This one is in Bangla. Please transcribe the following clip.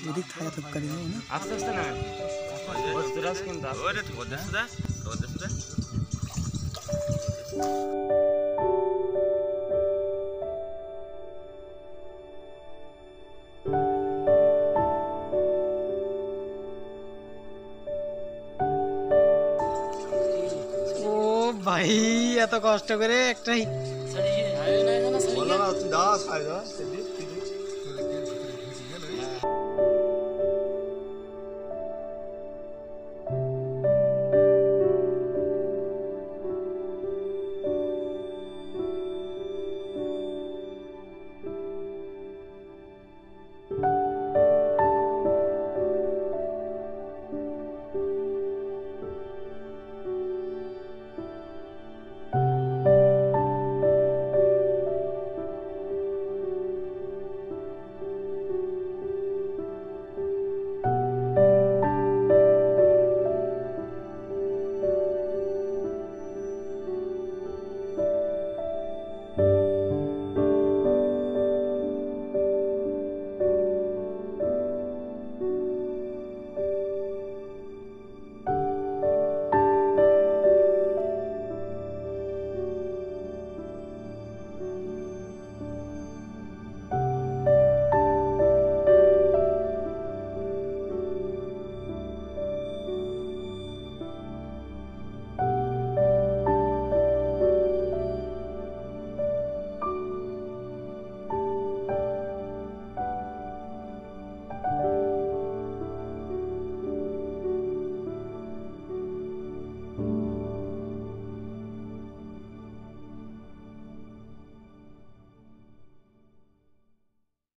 এদিক থাকা তক্কা দিব না আস্তে আস্তে না বস্তুরাস কিন্তু ওরে ঠিক আছে ওদের ও ভাই এত কষ্ট করে একটাই বলো না তুই দাস আয় দাস